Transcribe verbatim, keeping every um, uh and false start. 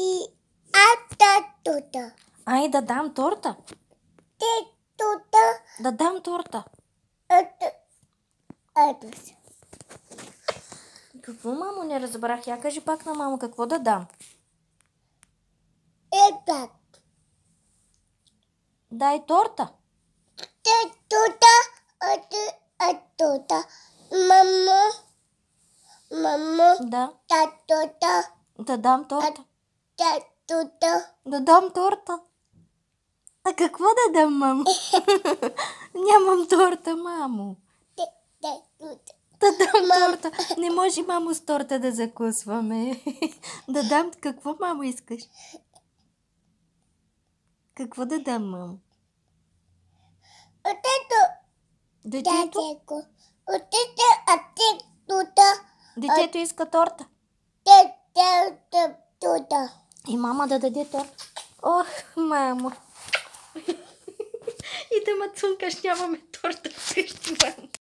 И ата тута. Ай, да дам торта. Те тута. Да дам торта. Ето. Ето се. Какво, мамо, не разбрах? Я кажи пак на мамо какво да дам. Ето. Дай торта. Те тута. Ето. Ето. Мамо. Мамо. Да. Татута. Да дам торта. Татута. Да дам торта. А какво да дам, мамо? Нямам торта, мамо. Татута. Да дам Мам... торта. Не може, мамо, с торта да закусваме. Да дам какво, мамо, искаш? Какво да дам, мамо? Отето. Детето? Отето. Атетута. Детето иска торта. Татута. И мама да даде торта. Ох, мамо. И да ме цункаш, нямаме торта вкъщи, мамо.